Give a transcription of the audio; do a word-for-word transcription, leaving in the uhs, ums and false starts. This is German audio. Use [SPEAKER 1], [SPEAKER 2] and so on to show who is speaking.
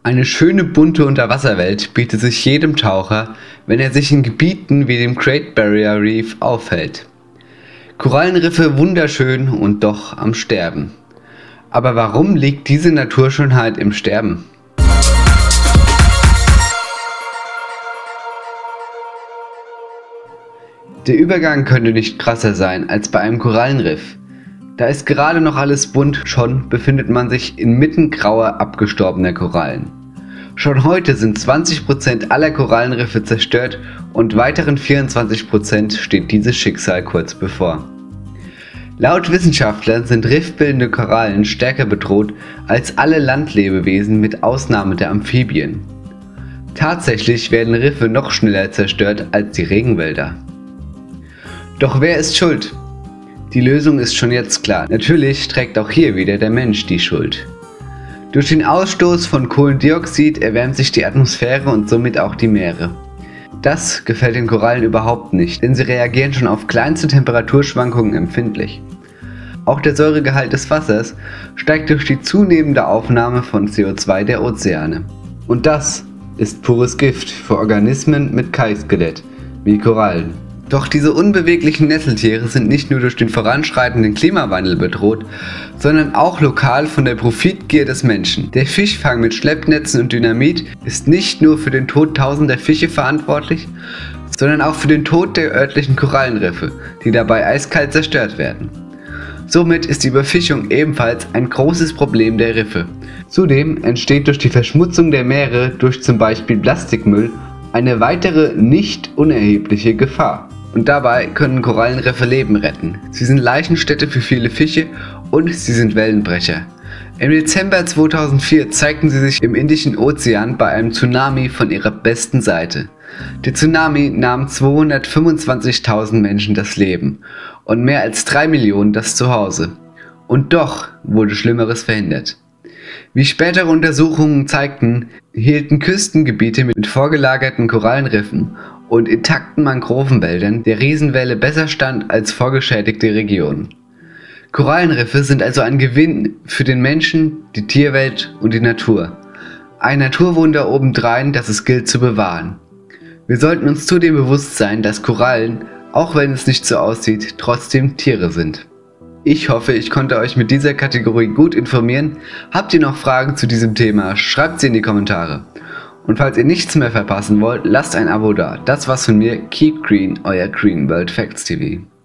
[SPEAKER 1] Eine schöne bunte Unterwasserwelt bietet sich jedem Taucher, wenn er sich in Gebieten wie dem Great Barrier Reef aufhält. Korallenriffe wunderschön und doch am Sterben. Aber warum liegt diese Naturschönheit im Sterben? Der Übergang könnte nicht krasser sein als bei einem Korallenriff. Da ist gerade noch alles bunt, schon befindet man sich inmitten grauer, abgestorbener Korallen. Schon heute sind zwanzig Prozent aller Korallenriffe zerstört und weiteren vierundzwanzig Prozent steht dieses Schicksal kurz bevor. Laut Wissenschaftlern sind riffbildende Korallen stärker bedroht als alle Landlebewesen mit Ausnahme der Amphibien. Tatsächlich werden Riffe noch schneller zerstört als die Regenwälder. Doch wer ist schuld? Die Lösung ist schon jetzt klar. Natürlich trägt auch hier wieder der Mensch die Schuld. Durch den Ausstoß von Kohlendioxid erwärmt sich die Atmosphäre und somit auch die Meere. Das gefällt den Korallen überhaupt nicht, denn sie reagieren schon auf kleinste Temperaturschwankungen empfindlich. Auch der Säuregehalt des Wassers steigt durch die zunehmende Aufnahme von C O zwei der Ozeane. Und das ist pures Gift für Organismen mit Keilskelett, wie Korallen. Doch diese unbeweglichen Nesseltiere sind nicht nur durch den voranschreitenden Klimawandel bedroht, sondern auch lokal von der Profitgier des Menschen. Der Fischfang mit Schleppnetzen und Dynamit ist nicht nur für den Tod tausender Fische verantwortlich, sondern auch für den Tod der örtlichen Korallenriffe, die dabei eiskalt zerstört werden. Somit ist die Überfischung ebenfalls ein großes Problem der Riffe. Zudem entsteht durch die Verschmutzung der Meere durch zum Beispiel Plastikmüll eine weitere nicht unerhebliche Gefahr. Und dabei können Korallenriffe Leben retten. Sie sind Leichenstätte für viele Fische und sie sind Wellenbrecher. Im Dezember zweitausendvier zeigten sie sich im Indischen Ozean bei einem Tsunami von ihrer besten Seite. Der Tsunami nahm zweihundertfünfundzwanzigtausend Menschen das Leben und mehr als drei Millionen das Zuhause. Und doch wurde Schlimmeres verhindert. Wie spätere Untersuchungen zeigten, hielten Küstengebiete mit vorgelagerten Korallenriffen und intakten Mangrovenwäldern der Riesenwelle besser stand als vorgeschädigte Regionen. Korallenriffe sind also ein Gewinn für den Menschen, die Tierwelt und die Natur. Ein Naturwunder obendrein, das es gilt zu bewahren. Wir sollten uns zudem bewusst sein, dass Korallen, auch wenn es nicht so aussieht, trotzdem Tiere sind. Ich hoffe, ich konnte euch mit dieser Kategorie gut informieren. Habt ihr noch Fragen zu diesem Thema? Schreibt sie in die Kommentare. Und falls ihr nichts mehr verpassen wollt, lasst ein Abo da. Das war's von mir. Keep green, euer Green World Facts T V.